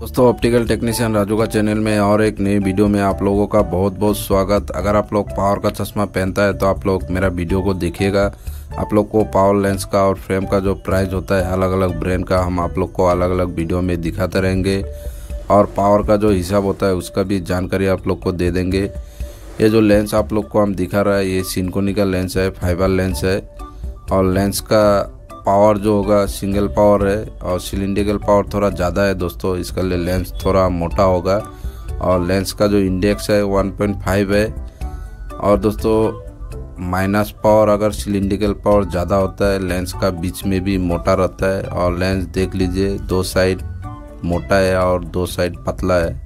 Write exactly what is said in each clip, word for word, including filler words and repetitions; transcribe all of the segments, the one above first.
दोस्तों, optical technician Raju का channel में और एक नई वीडियो में आप लोगों का बहुत बहुत स्वागत। अगर आप लोग पावर का चश्मा पहनता है तो आप लोग मेरा वीडियो को देखिएगा। आप लोग को पावर लेंस का और फ्रेम का जो प्राइस होता है अलग अलग ब्रांड का हम आप लोग को अलग अलग वीडियो में दिखाते रहेंगे, और पावर का जो हिसाब होता है उसका भी जानकारी आप लोग को दे देंगे। ये जो लेंस आप लोग को हम दिखा रहा है ये सिंकोनी का लेंस है, फाइबर लेंस है, और लेंस का पावर जो होगा सिंगल पावर है और सिलिंड्रिकल पावर थोड़ा ज़्यादा है दोस्तों, इसका लिए लेंस थोड़ा मोटा होगा। और लेंस का जो इंडेक्स है वन पॉइंट फाइव है। और दोस्तों माइनस पावर अगर सिलिंड्रिकल पावर ज़्यादा होता है लेंस का बीच में भी मोटा रहता है। और लेंस देख लीजिए दो साइड मोटा है और दो साइड पतला है।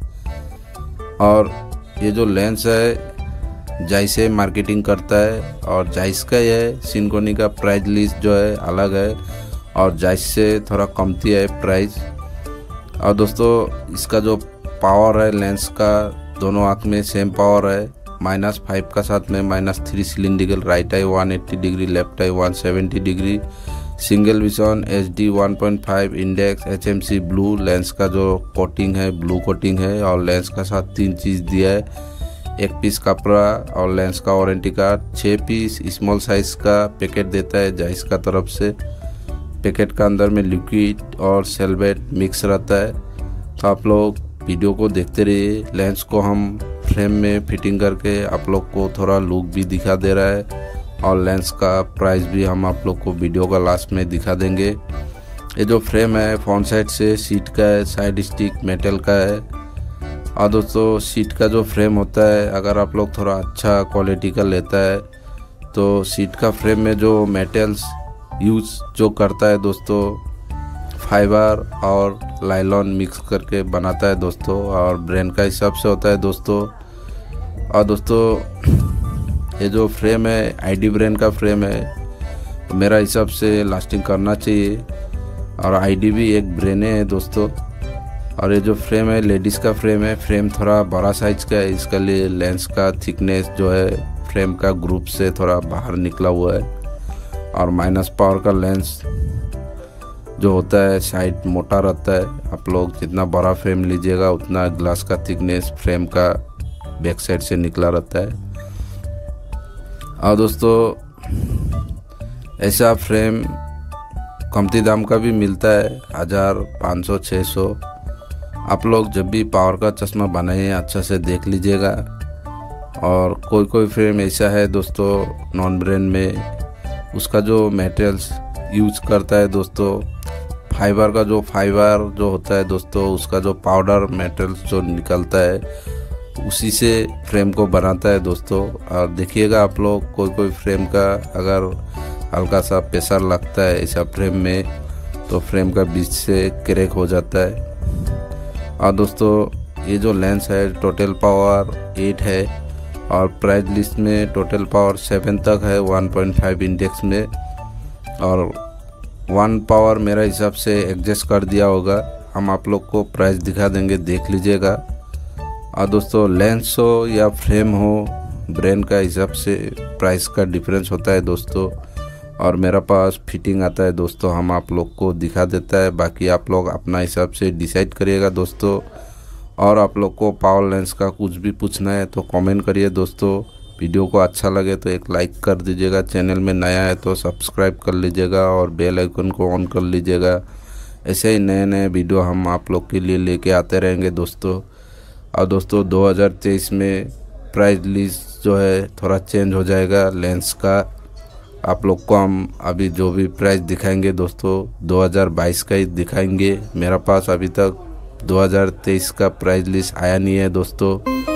और ये जो लेंस है जाइस से मार्केटिंग करता है, और जाइस का ये सिंकोनी का प्राइस लिस्ट जो है अलग है और जाइस से थोड़ा कमती है प्राइस। और दोस्तों इसका जो पावर है लेंस का दोनों आँख में सेम पावर है, माइनस फाइव का साथ में minus three cylindrical, right eye one eighty degree, left eye one seventy degree, single vision, H D one point five, index, H M C blue. Lens का जो कोटिंग है blue coating है, और lens का साथ तीन चीज़ दिया है, एक पीस कपड़ा और लेंस का वारंटी कार्ड, छः पीस स्मॉल साइज का पैकेट देता है जाइस का तरफ से। पैकेट का अंदर में लिक्विड और सेलवेट मिक्स रहता है। तो आप लोग वीडियो को देखते रहिए। लेंस को हम फ्रेम में फिटिंग करके आप लोग को थोड़ा लुक भी दिखा दे रहा है, और लेंस का प्राइस भी हम आप लोग को वीडियो का लास्ट में दिखा देंगे। ये जो फ्रेम है फ्रंट साइड से सीट का है, साइड स्टिक मेटल का है। और दोस्तों सीट का जो फ्रेम होता है अगर आप लोग थोड़ा अच्छा क्वालिटी का लेता है तो सीट का फ्रेम में जो मेटल्स यूज जो करता है दोस्तों फाइबर और लाइलॉन मिक्स करके बनाता है दोस्तों, और ब्रांड का हिसाब से होता है दोस्तों। और दोस्तों ये जो फ्रेम है आईडी ब्रांड का फ्रेम है, मेरा हिसाब से लास्टिंग करना चाहिए, और आईडी भी एक ब्रांड है दोस्तों। और ये जो फ्रेम है लेडीज़ का फ्रेम है, फ्रेम थोड़ा बड़ा साइज का है, इसके लिए लेंस का थिकनेस जो है फ्रेम का ग्रुप से थोड़ा बाहर निकला हुआ है। और माइनस पावर का लेंस जो होता है साइड मोटा रहता है। आप लोग जितना बड़ा फ्रेम लीजिएगा उतना ग्लास का थिकनेस फ्रेम का बैक साइड से निकला रहता है। और दोस्तों ऐसा फ्रेम कमती दाम का भी मिलता है, हज़ार, पाँच सौ, छः सौ। आप लोग जब भी पावर का चश्मा बनाइए अच्छा से देख लीजिएगा। और कोई कोई फ्रेम ऐसा है दोस्तों नॉन ब्रांड में, उसका जो मटेरियल्स यूज करता है दोस्तों फाइबर का जो फाइबर जो होता है दोस्तों, उसका जो पाउडर मटेरियल्स जो निकलता है उसी से फ्रेम को बनाता है दोस्तों। और देखिएगा आप लोग कोई कोई फ्रेम का अगर हल्का सा प्रेशर लगता है ऐसा फ्रेम में तो फ्रेम का बीच से क्रैक हो जाता है। और दोस्तों ये जो लेंस है टोटल पावर एट है, और प्राइस लिस्ट में टोटल पावर सेवन तक है वन पॉइंट फाइव इंडेक्स में, और वन पावर मेरा हिसाब से एडजस्ट कर दिया होगा। हम आप लोग को प्राइस दिखा देंगे, देख लीजिएगा। और दोस्तों लेंस हो या फ्रेम हो ब्रांड का हिसाब से प्राइस का डिफरेंस होता है दोस्तों, और मेरा पास फिटिंग आता है दोस्तों, हम आप लोग को दिखा देता है। बाकी आप लोग अपना हिसाब से डिसाइड करिएगा दोस्तों। और आप लोग को पावर लेंस का कुछ भी पूछना है तो कमेंट करिए दोस्तों। वीडियो को अच्छा लगे तो एक लाइक कर दीजिएगा, चैनल में नया है तो सब्सक्राइब कर लीजिएगा और बेल आइकन को ऑन कर लीजिएगा। ऐसे ही नए नए वीडियो हम आप लोग के लिए लेके आते रहेंगे दोस्तों। और दोस्तों दो हज़ार तेईस में प्राइस लिस्ट जो है थोड़ा चेंज हो जाएगा लेंस का। आप लोग को हम अभी जो भी प्राइस दिखाएंगे दोस्तों दो हज़ार बाईस का ही दिखाएंगे। मेरा पास अभी तक दो हज़ार तेईस का प्राइस लिस्ट आया नहीं है दोस्तों।